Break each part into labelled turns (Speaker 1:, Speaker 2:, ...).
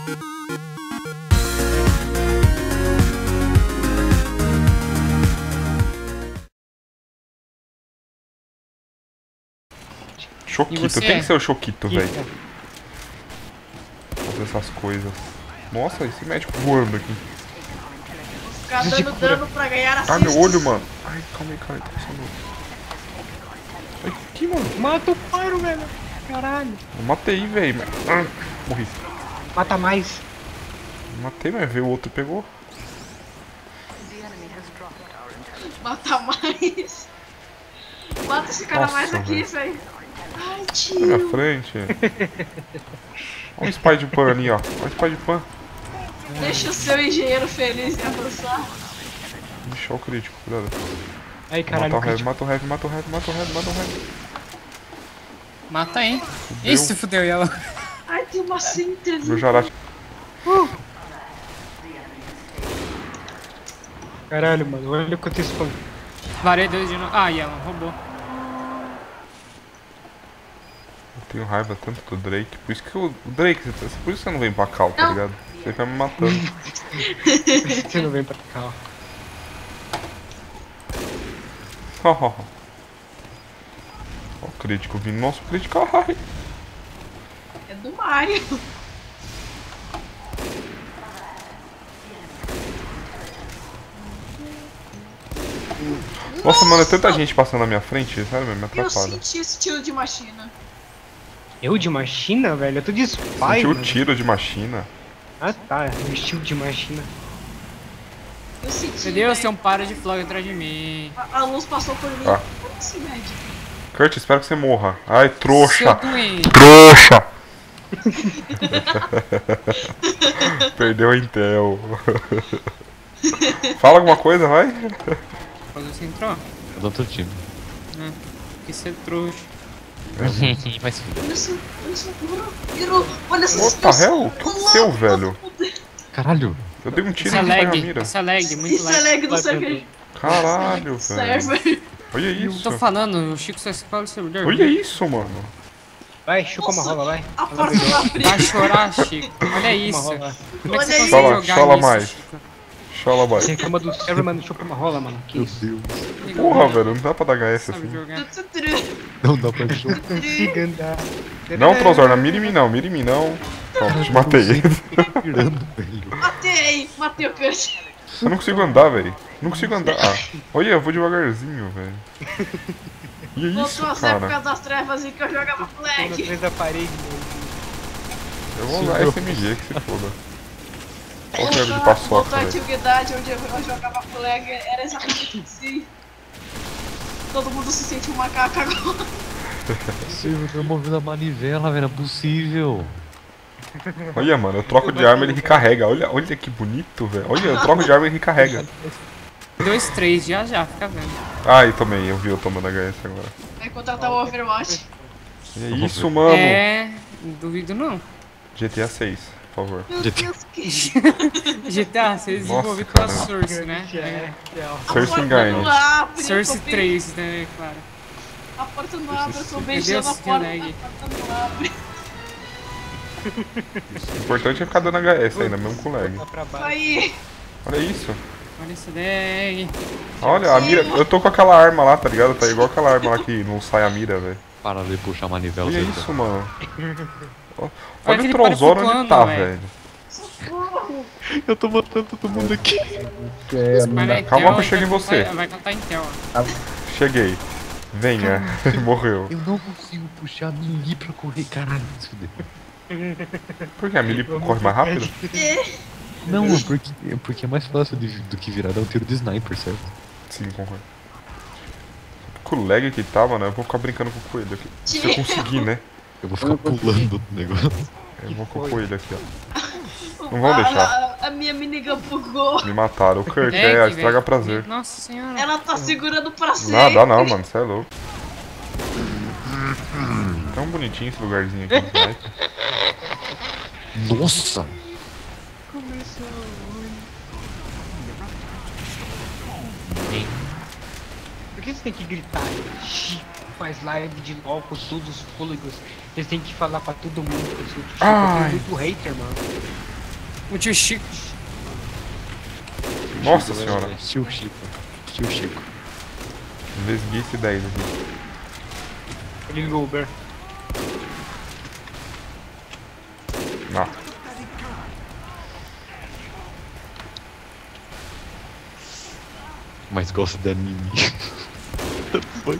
Speaker 1: Choquito, tem que ser o Choquito, velho. Fazer essas coisas. Nossa, esse médico voando aqui.
Speaker 2: Ficar dando dano pra ganhar assist.
Speaker 1: Ah, meu olho, mano. Ai, calma aí, cara. Tá passando. Ai, que, mano?
Speaker 3: Mata o Pyro, velho. Caralho.
Speaker 1: Eu matei, velho. Ah, morri.
Speaker 3: Mata mais.
Speaker 1: Matei, mas veio o outro e pegou.
Speaker 2: Mata mais. Mata esse cara
Speaker 1: Nossa,
Speaker 2: mais aqui,
Speaker 1: velho.
Speaker 2: velho. Ai,
Speaker 1: Na
Speaker 2: tio.
Speaker 1: minha frente. Olha um Spider-Pan ali, ó. Olha o Spider-Pan.
Speaker 2: Deixa o seu engenheiro feliz em avançar.
Speaker 1: Deixa o crítico, cuidado.
Speaker 3: Aí, caralho.
Speaker 1: Mata o Heavy, mata o Heavy, mata o Heavy, mata o Heavy, mata o Heavy.
Speaker 4: Mata aí.
Speaker 1: Fudeu.
Speaker 4: Isso, fudeu ela.
Speaker 2: Ai, tem uma síntese.
Speaker 1: Meu Jarate.
Speaker 3: Caralho, mano. Olha quanto spam.
Speaker 4: Varei 2 de novo. Ah, Yellow, roubou.
Speaker 1: Eu tenho raiva tanto do Drake. Por isso que o Drake, por isso que você não vem pra cal, tá ligado? Você fica me matando.
Speaker 3: Você não vem pra cá, ó.
Speaker 1: Ó o crítico vindo. Nossa, o crítico. Ai.
Speaker 2: É do Mario.
Speaker 1: Nossa, mano, é tanta gente passando na minha frente, sério mesmo, me
Speaker 2: Eu
Speaker 1: atrapalha.
Speaker 2: senti esse tiro de machina.
Speaker 3: Eu de machina, velho? Eu tô de spy,
Speaker 1: Sentiu o
Speaker 3: mano.
Speaker 1: tiro de machina.
Speaker 3: Ah, tá. O estilo de machina.
Speaker 2: Eu senti.
Speaker 4: Meu Deus,
Speaker 2: velho.
Speaker 4: tem um par de flog atrás de mim.
Speaker 2: A luz passou por mim.
Speaker 1: Ah.
Speaker 2: Como assim, médico?
Speaker 1: Kurt, espero que você morra. Ai,
Speaker 4: Seu
Speaker 1: trouxa!
Speaker 4: doente.
Speaker 1: Trouxa! Perdeu a Intel. Fala alguma coisa, vai.
Speaker 4: Quando você entrou?
Speaker 5: É do outro time.
Speaker 4: Que você trouxa.
Speaker 5: Vai se fuder.
Speaker 2: Olha só, virou. Olha essa
Speaker 1: What the hell? O que aconteceu, velho?
Speaker 5: Caralho.
Speaker 1: Eu dei um tiro
Speaker 4: Isso é
Speaker 1: e não foi a
Speaker 4: lag,
Speaker 1: mira.
Speaker 4: isso é lag, muito
Speaker 2: Isso é
Speaker 4: lag.
Speaker 2: lag do server.
Speaker 1: Caralho, velho.
Speaker 2: Server.
Speaker 1: Olha
Speaker 4: Eu
Speaker 1: isso.
Speaker 4: tô falando, o Chico só escolhe o servidor.
Speaker 1: Olha isso, mano.
Speaker 3: Vai, chupa uma rola, vai.
Speaker 2: A porta tá
Speaker 4: Vai
Speaker 2: fria.
Speaker 4: chorar, Chico. Olha
Speaker 3: Uma
Speaker 4: isso.
Speaker 3: rola.
Speaker 4: Como é que você
Speaker 2: Olha
Speaker 4: consegue
Speaker 1: Chola,
Speaker 4: jogar
Speaker 1: chola
Speaker 4: nisso,
Speaker 1: mais.
Speaker 4: Chico?
Speaker 1: Chola, vai.
Speaker 3: Você reclama do server, mano. Chupa uma rola, mano. Que
Speaker 5: Meu
Speaker 3: isso?
Speaker 5: Deus.
Speaker 1: Porra, velho, não dá pra dar HS
Speaker 4: Sabe
Speaker 1: assim.
Speaker 4: jogar.
Speaker 5: Não dá pra jogar.
Speaker 3: Consiga andar.
Speaker 1: Não, Trozor, mira em mim não, mira em mim não. Pronto, te matei.
Speaker 5: Tirando, velho.
Speaker 2: Matei o Kurt.
Speaker 1: Eu não consigo andar, velho. Não consigo andar. Ah, olha, eu vou devagarzinho, velho. E é isso,
Speaker 2: Voltou as
Speaker 1: cara.
Speaker 2: épocas das trevas em que eu jogava
Speaker 3: Quando
Speaker 2: flag.
Speaker 3: fez a parede, mano.
Speaker 1: Eu vou usar SMG, que se foda. Olha o verbo de paçoca,
Speaker 2: Voltou a
Speaker 1: velho.
Speaker 2: antiguidade onde eu jogava flag. Era exatamente assim. Todo mundo se sente um macaco agora.
Speaker 5: Possível, tô movendo a manivela, velho. É possível.
Speaker 1: Olha, mano, eu troco de arma e ele recarrega. Olha que bonito, velho. Olha, eu troco de arma e ele recarrega.
Speaker 4: 2, 3, já, fica vendo.
Speaker 1: Ai, tomei, eu vi eu tomando HS agora.
Speaker 2: Vai contratar o Overwatch.
Speaker 1: E é isso, mano.
Speaker 4: É, duvido não.
Speaker 1: GTA 6, por favor.
Speaker 2: Meu Deus, que
Speaker 4: GTA 6
Speaker 1: Nossa,
Speaker 4: desenvolvido pela
Speaker 1: cara.
Speaker 4: Source, né?
Speaker 1: Source
Speaker 2: não
Speaker 1: Engine.
Speaker 2: abre.
Speaker 4: Source
Speaker 2: eu tô
Speaker 4: 3, né, claro.
Speaker 2: A porta não abre, eu tô
Speaker 4: Meu
Speaker 2: beijando
Speaker 4: Deus,
Speaker 2: a
Speaker 4: que
Speaker 2: porta.
Speaker 4: lag.
Speaker 2: A porta não abre.
Speaker 1: O importante é ficar dando HS ainda, mesmo com lag.
Speaker 3: Lá pra baixo.
Speaker 2: Aí.
Speaker 1: Olha isso.
Speaker 4: Olha esse lag.
Speaker 1: Olha, a mira. Eu tô com aquela arma lá, tá ligado? Tá igual aquela arma lá que não sai a mira, velho.
Speaker 5: Para de puxar a manivela.
Speaker 1: Olha
Speaker 5: Zé.
Speaker 1: isso, mano. Olha
Speaker 4: Olha
Speaker 1: o
Speaker 4: aquele
Speaker 1: Trozor
Speaker 4: pare
Speaker 1: onde tá,
Speaker 4: flutuando,
Speaker 1: velho.
Speaker 2: Socorro.
Speaker 5: Eu tô matando todo mundo aqui.
Speaker 4: Mas
Speaker 1: Calma que eu
Speaker 4: Intel
Speaker 1: chego em você.
Speaker 4: Vai cantar Intel, ó.
Speaker 1: Cheguei. Venha. Morreu.
Speaker 5: Eu não consigo puxar a melee pra correr, caralho. Se fuder.
Speaker 1: Por que a melee corre mais rápido?
Speaker 5: Não, porque é mais fácil do que virar dar um tiro de sniper, certo?
Speaker 1: Sim, concordo. Com o lag que tá, mano, eu vou ficar brincando com o coelho aqui. Se eu conseguir, né?
Speaker 5: Eu vou ficar pulando do negócio.
Speaker 1: Eu vou com o coelho aqui, ó. Não vão deixar.
Speaker 2: A minha minigun bugou.
Speaker 1: Me mataram. O Kurt,
Speaker 4: Lag,
Speaker 1: estraga
Speaker 4: velho.
Speaker 1: prazer.
Speaker 4: Nossa senhora.
Speaker 2: Ela tá segurando pra sempre.
Speaker 1: Não, dá não, mano, você é louco. Tão bonitinho esse lugarzinho aqui. Né?
Speaker 5: Nossa!
Speaker 3: Por que você tem que gritar? Chico faz live de LOL com todos os fôlegos. Vocês têm que falar pra todo mundo. Chico, eu
Speaker 1: Ai.
Speaker 3: tenho muito hater, mano.
Speaker 4: O tio Chico.
Speaker 1: Nossa senhora.
Speaker 5: Tio Chico. Tio Chico.
Speaker 1: Invesguei esse 10 aqui.
Speaker 3: Ele Uber.
Speaker 1: Ah.
Speaker 5: Mas gosto da Mimi. Foi.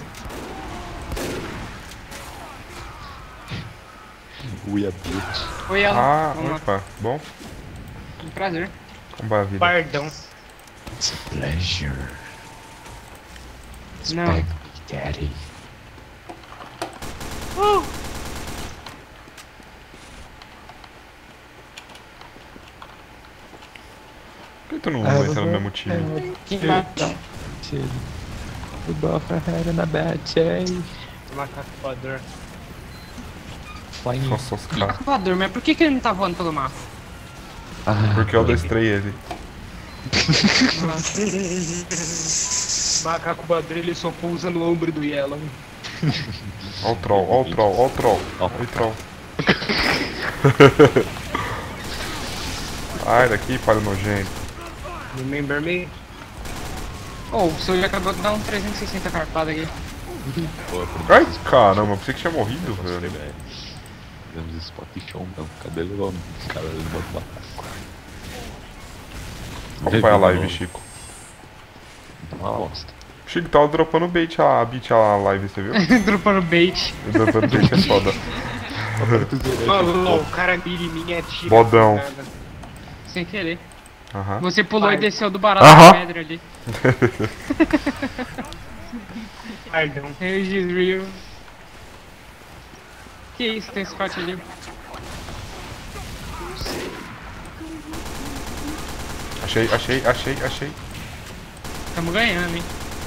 Speaker 5: We are bitch.
Speaker 4: Oi, ela.
Speaker 1: Ah,
Speaker 4: Vamos lá.
Speaker 1: opa. Bom,
Speaker 4: Um prazer.
Speaker 1: como vai a vida?
Speaker 3: Pardão.
Speaker 5: It's a pleasure.
Speaker 4: Não.
Speaker 5: Spag Daddy.
Speaker 1: Por que tu não entra no mesmo time?
Speaker 4: Que tá.
Speaker 5: We both are head in a bad day.
Speaker 3: Macaco voador.
Speaker 5: Flying.
Speaker 1: Nossa, os caras.
Speaker 4: Voador, mas por que ele não tá voando pelo mapa?
Speaker 5: Ah,
Speaker 1: Porque eu adestrei ele.
Speaker 3: Macaco voador, ele só pousa no ombro do Yellow.
Speaker 1: Ó o troll, ó o troll, ó o troll. Ó o troll. Ai, daqui, palho nojento.
Speaker 3: Remember me?
Speaker 4: Oh, o seu já acabou de dar um 360 carpado aqui.
Speaker 1: Ai, caramba, pensei que tinha morrido, velho.
Speaker 5: Fizemos spot show, não. Cabelo, cara, ele bota macaco.
Speaker 1: Acompanha a live, Chico.
Speaker 5: Uma bosta.
Speaker 1: Chico tava dropando bait a beat a live, você viu?
Speaker 4: Dropando bait.
Speaker 1: Dropando bait é foda.
Speaker 3: Falou, o cara mira em mim é tiro.
Speaker 1: Bodão.
Speaker 4: Sem querer.
Speaker 1: Aham.
Speaker 4: Você pulou
Speaker 3: Vai.
Speaker 4: e desceu do barato
Speaker 1: Aham.
Speaker 4: da pedra ali.
Speaker 3: Pardão.
Speaker 4: Rage is real. Que isso, tem Scott ali.
Speaker 1: Achei.
Speaker 4: Tamo ganhando, hein.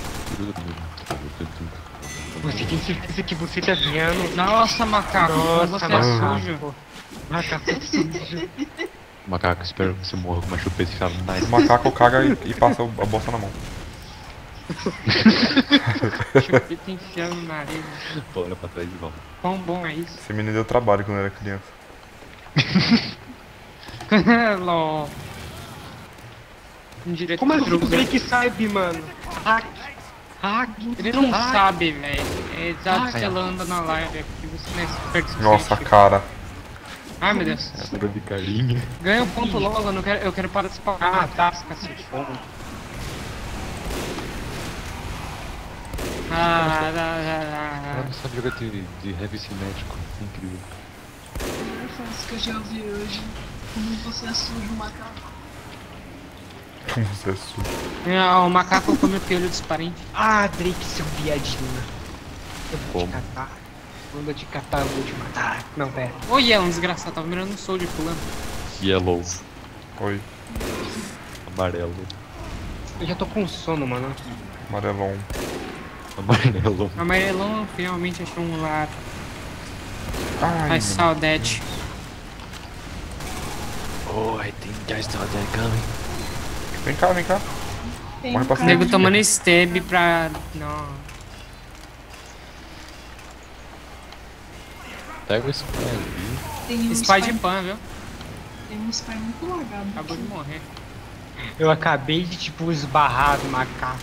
Speaker 3: Você tem certeza que você tá ganhando?
Speaker 4: Nossa, macaco,
Speaker 3: Nossa,
Speaker 4: você é
Speaker 3: macaco.
Speaker 4: sujo.
Speaker 3: Macaco sujo.
Speaker 5: Macaco, espero que você morra com uma chupeta enfiada no
Speaker 1: O
Speaker 5: nariz.
Speaker 1: macaco caga e passa a bolsa na mão.
Speaker 4: Chupeta enfiando no nariz.
Speaker 5: Olha pra trás e volta.
Speaker 4: Quão bom é isso?
Speaker 1: Esse menino deu trabalho quando era criança.
Speaker 4: LOL. Indireto
Speaker 3: Como
Speaker 4: pro
Speaker 3: assim o
Speaker 4: Drake.
Speaker 3: Drake sabe, mano? Hack.
Speaker 4: Ele não sabe, velho. É exato que ela anda na live aqui. Você não é esperto o suficiente.
Speaker 1: Nossa, cara.
Speaker 4: Ai, meu Deus.
Speaker 5: Lembra de carinha?
Speaker 4: Ganha um ponto logo, eu quero parar de spawnar.
Speaker 3: Ah, tá.
Speaker 4: Cacete.
Speaker 3: Fogo.
Speaker 5: Ela não sabe jogar de heavy cinético. Incrível.
Speaker 2: A frase que eu já ouvi hoje. Como você é sujo, macaco.
Speaker 1: Como você é sujo.
Speaker 4: Ah, o macaco come o piolho dos parentes.
Speaker 3: Ah, Drake, seu viadinho. Eu vou te
Speaker 5: Como?
Speaker 3: catar. Quando eu te catar, eu vou te matar. Não, pera.
Speaker 4: Oi, é um desgraçado, tava mirando um soldier pulando.
Speaker 5: Yellow.
Speaker 1: Oi,
Speaker 5: Amarelo.
Speaker 3: Eu já tô com sono, mano.
Speaker 1: amarelão.
Speaker 5: Amarelo.
Speaker 4: Amarelão finalmente achou um lar.
Speaker 1: Ai,
Speaker 4: Ai, saudade.
Speaker 5: Oh, I think I saw that coming.
Speaker 1: vem cá.
Speaker 2: Tem
Speaker 1: Morre
Speaker 2: um
Speaker 1: pra
Speaker 2: cara
Speaker 4: Nego
Speaker 1: cima.
Speaker 4: tomando stab pra. Não.
Speaker 5: Pega o spy ali.
Speaker 2: Tem um
Speaker 4: Spy de pan, viu?
Speaker 2: Tem um spy muito lagado.
Speaker 4: Acabou de morrer.
Speaker 3: Eu acabei de, tipo, esbarrar do macaco.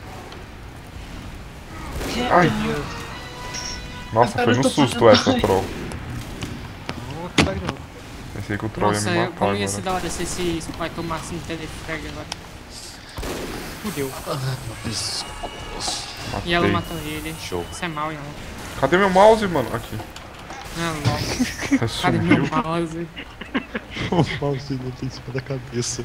Speaker 1: Ai,
Speaker 3: Deus.
Speaker 1: nossa,
Speaker 2: Agora
Speaker 1: foi
Speaker 2: eu
Speaker 1: no
Speaker 2: tô
Speaker 1: susto
Speaker 2: fazendo-
Speaker 1: essa, troll.
Speaker 3: Puta que
Speaker 1: Pensei que o troll
Speaker 4: Nossa,
Speaker 1: ia me matar
Speaker 4: como ia ser
Speaker 1: agora.
Speaker 4: da hora se esse Spy tomasse um telefrag agora.
Speaker 3: fudeu.
Speaker 4: E ela
Speaker 1: Matei.
Speaker 4: matou ele.
Speaker 5: Show.
Speaker 4: Isso é mal, Yellow.
Speaker 1: Cadê meu mouse, mano? Aqui.
Speaker 4: Ah, LOL. Cadê meu
Speaker 1: Sumiu.
Speaker 4: mouse?
Speaker 5: O mouse não tem em cima da cabeça.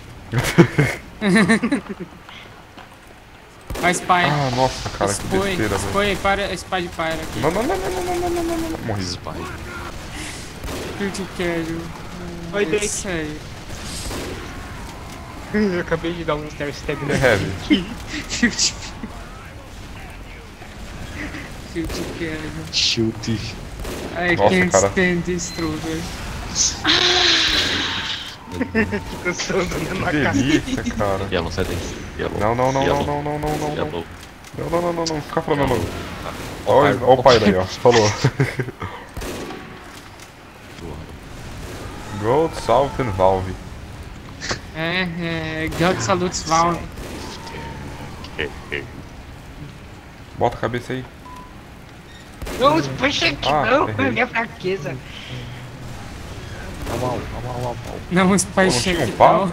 Speaker 4: Vai, Spy.
Speaker 1: Ah, nossa, cara, que besteira, velho.
Speaker 4: Spy, para, Spy de para aqui.
Speaker 1: Não. Morri.
Speaker 5: Spy.
Speaker 4: Eu te quero.
Speaker 3: Oi,
Speaker 4: É
Speaker 3: Drake.
Speaker 4: isso aí.
Speaker 3: Eu acabei de dar um stair stab
Speaker 1: É
Speaker 3: no
Speaker 1: heavy.
Speaker 4: Eu te quero.
Speaker 5: Shoot.
Speaker 4: I
Speaker 1: Nossa,
Speaker 4: can't
Speaker 1: cara.
Speaker 4: stand this trouble.
Speaker 3: cansando da
Speaker 1: Que
Speaker 3: macaca.
Speaker 1: delícia, cara.
Speaker 5: Yellow, sai daí. Yellow.
Speaker 1: Não.
Speaker 5: Yellow.
Speaker 1: Não. Fica falando não. Olha o pai daí, ó. Falou. Gold, Salt and Valve.
Speaker 4: God Salutes Val.
Speaker 1: Bota a cabeça aí.
Speaker 3: Não, puxa aqui,
Speaker 1: Ah,
Speaker 3: não,
Speaker 1: errei.
Speaker 3: é minha fraqueza.
Speaker 4: Não, os
Speaker 1: Pô,
Speaker 4: pais
Speaker 1: não tinha um
Speaker 4: chegam.
Speaker 1: pau?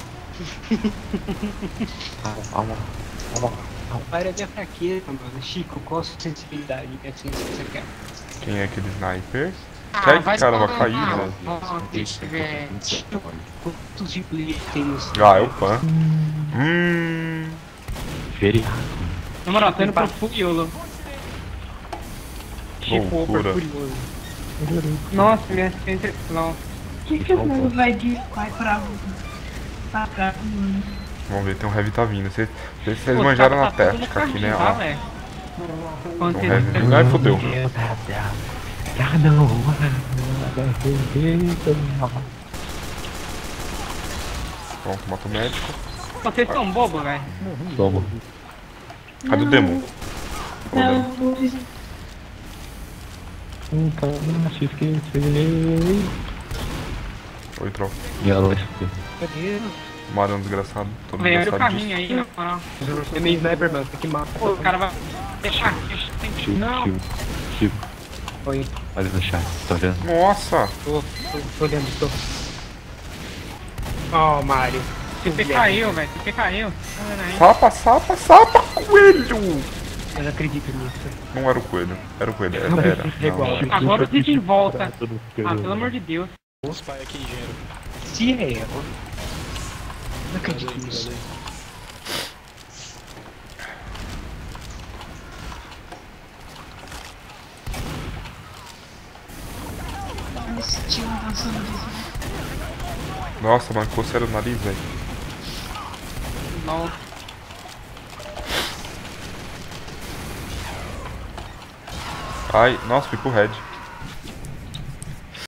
Speaker 3: Para é minha fraqueza, mano. Chico, qual a sua sensibilidade? É assim que você quer.
Speaker 1: Quem é aquele sniper? Cai, cara, vai cair, velho.
Speaker 4: Deixa eu ver.
Speaker 3: Quantos tipos de tem nos...
Speaker 1: Ah, é o Pan.
Speaker 5: Feriado.
Speaker 4: Na moral, tô indo pro Furiolo.
Speaker 3: Chico,
Speaker 1: loucura.
Speaker 3: furioso.
Speaker 4: Nossa, minha assistência. Não.
Speaker 2: Por que o nego vai pra cá, mano?
Speaker 1: Vamos ver, tem um heavy tá vindo. Vocês
Speaker 4: Pô,
Speaker 1: manjaram na
Speaker 4: tá todo
Speaker 1: tática aqui, né?
Speaker 4: carrinho,
Speaker 1: Ó,
Speaker 4: tá, velho?
Speaker 1: tem um heavy. Ai, fodeu. Pronto, mata o médico.
Speaker 4: Vocês são bobos, velho.
Speaker 5: Toma.
Speaker 1: Cadê o Demon?
Speaker 2: Não,
Speaker 5: Nunca mais te esquecerei.
Speaker 1: Oi, troll.
Speaker 5: E ela vai ser.
Speaker 3: Cadê?
Speaker 1: Marão desgraçado. Todo
Speaker 4: Velho, olha o
Speaker 1: desgraçado
Speaker 4: carrinho
Speaker 1: disso.
Speaker 4: aí, na moral.
Speaker 3: É meio sniper, mano. Tem que matar.
Speaker 4: Pô, o cara vai fechar.
Speaker 5: Chico,
Speaker 4: Não.
Speaker 5: Chico.
Speaker 3: Oi.
Speaker 5: Olha no chat, tá vendo?
Speaker 1: Nossa!
Speaker 3: Tô olhando, tô. Ó, Mario.
Speaker 4: TP caiu, velho. TP caiu. Tá vendo aí?
Speaker 1: Sapa, coelho!
Speaker 3: Eu não acredito nisso.
Speaker 1: Não era o coelho. Era o coelho. Era.
Speaker 3: É igual.
Speaker 1: Não.
Speaker 4: Agora o Didi volta. Ah, pelo amor de Deus.
Speaker 6: Os pai aqui, engenheiro.
Speaker 3: Se é ela. Não acredito nisso.
Speaker 2: esse tio dançando disso.
Speaker 1: Nossa, mano, coceira o nariz, velho.
Speaker 4: Não.
Speaker 1: Ai, nossa, fui pro red.